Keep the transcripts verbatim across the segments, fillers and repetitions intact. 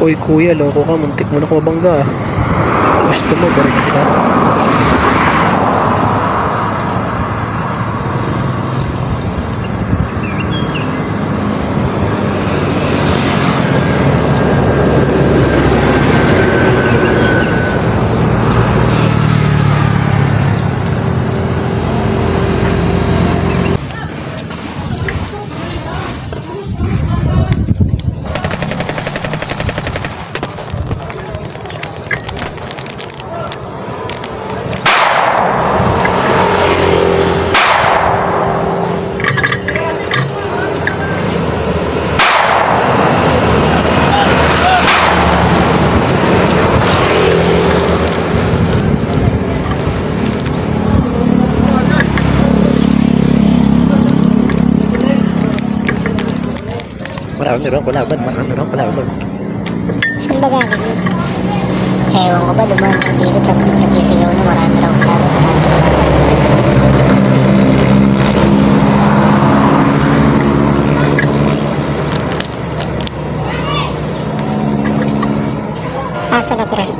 Uy kuya, loko ka, muntik mo na ko mabangga. Gusto mo, balik ka. Marami rin kalaban, marami rin kalaban. Saan ba galing yun? Ewan ko ba, dumaan ang dito tapos nagisigaw na marami raw kalaban. Asa na pre?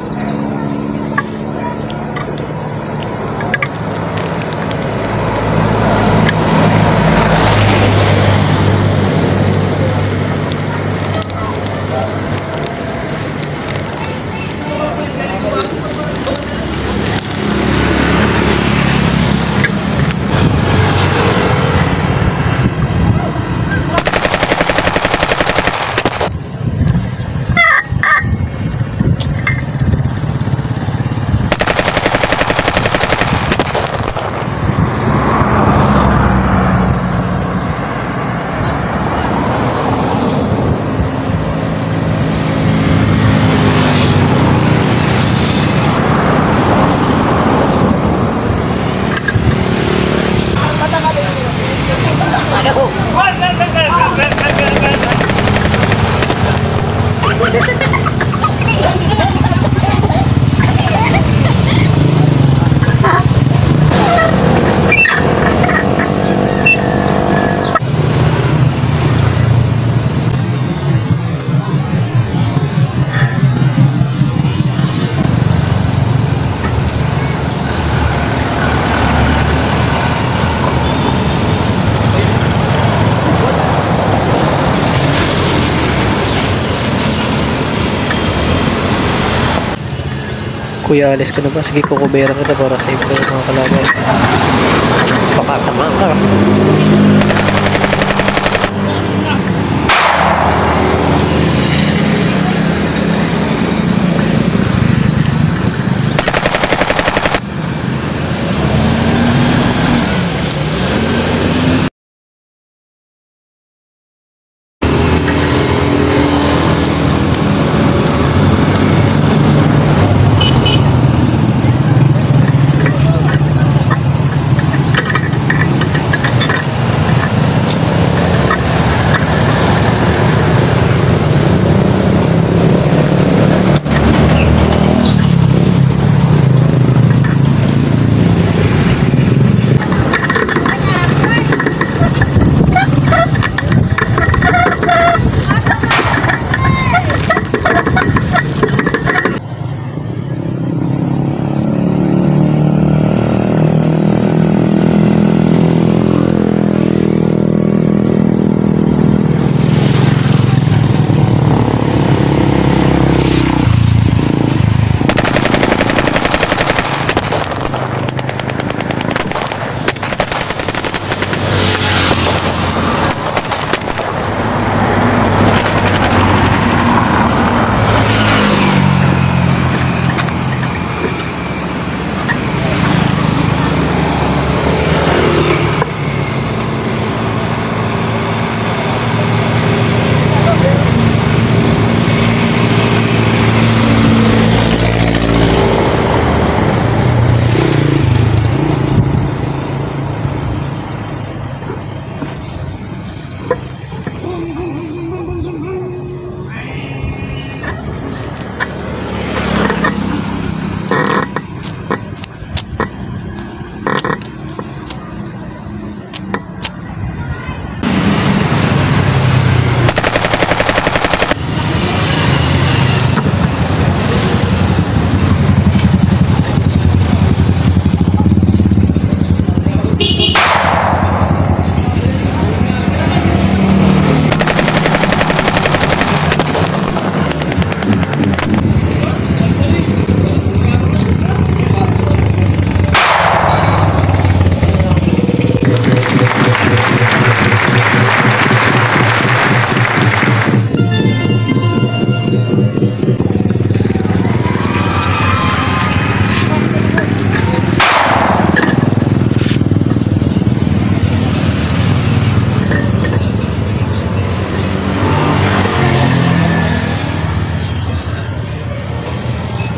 Kuya, alis ka na ba? Sige, kukubera kita para safe ka yung mga kalaban. Pakatama ka.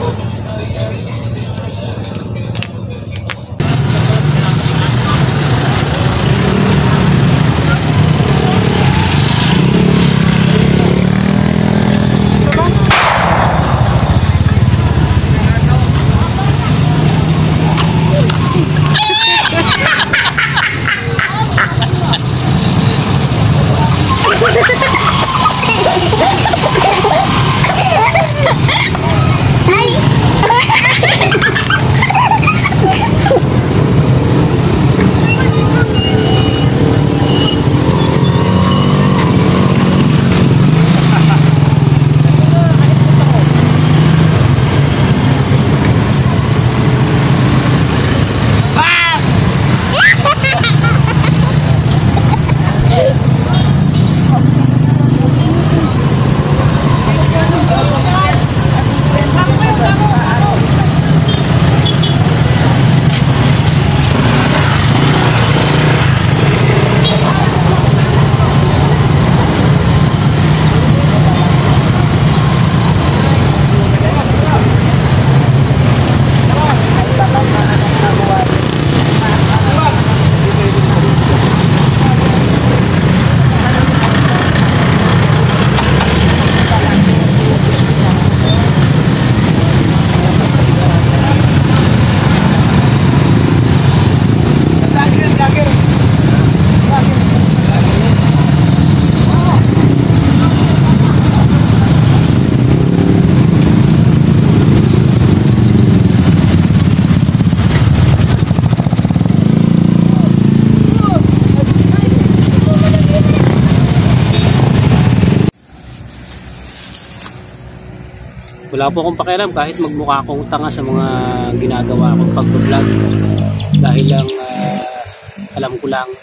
Wala po akong pakialam kahit magmukha akong tanga sa mga ginagawa akong pag-vlog, dahil lang uh, alam ko lang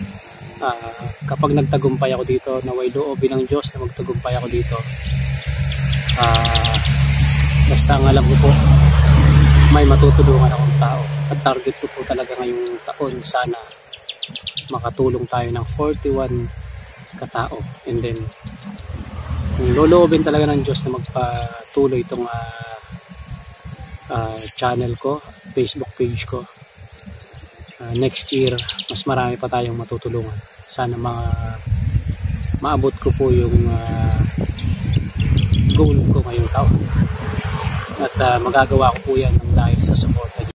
uh, kapag nagtagumpay ako dito, naway loobin ng Diyos na magtagumpay ako dito, uh, basta ang alam ko po may matutulungan akong tao, at target ko po talaga ngayong taon sana makatulong tayo ng forty-one katao, and then kung loloobin talaga ng Diyos na magpatuloy itong uh, uh, channel ko, Facebook page ko, uh, next year mas marami pa tayong matutulungan. Sana mga maabot ko po yung uh, goal ko ngayong taon, at uh, magagawa ko po yan dahil sa support